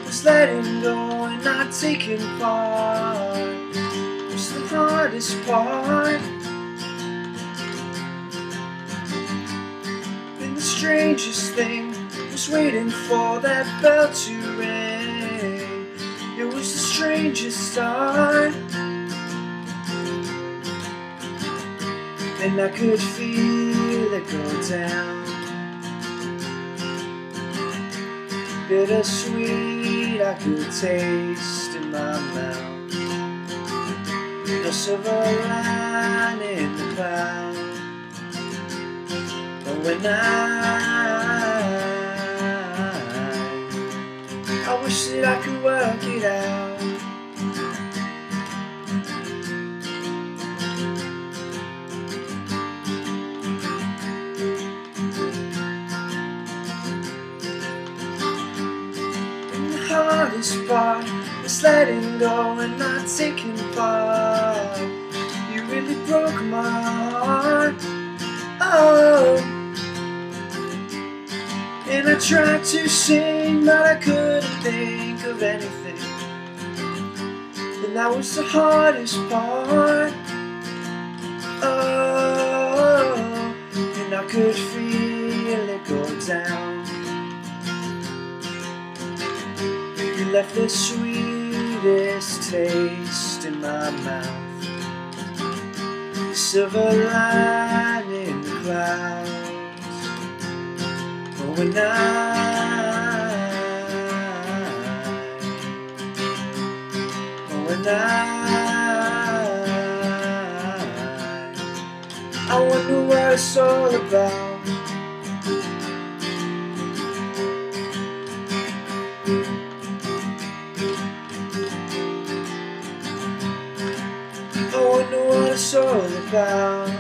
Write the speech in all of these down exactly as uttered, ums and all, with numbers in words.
was letting go and not taking part. Was the hardest part. And the strangest thing was waiting for that bell to ring. It was the strangest start. And I could feel it go down. Bittersweet I could taste in my mouth. No silver line in the cloud. But when I I wish that I could work it out. The hardest part is letting go and not taking part. You really broke my heart. Oh, and I tried to sing, but I couldn't think of anything. And that was the hardest part. Oh, and I could feel it go down. You left the sweetest taste in my mouth. Silver line in the clouds. But when I, but when I, I wonder what it's all about. I wonder what it's all about.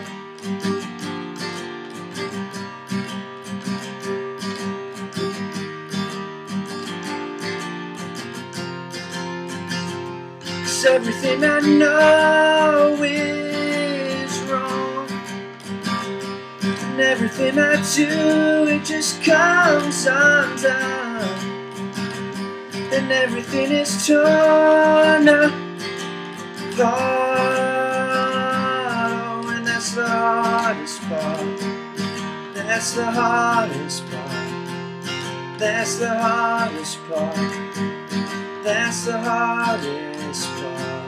Cause everything I know is wrong, and everything I do, it just comes undone. And everything is torn apart. And that's the hardest part. That's the hardest part. That's the hardest part. That's the hardest part.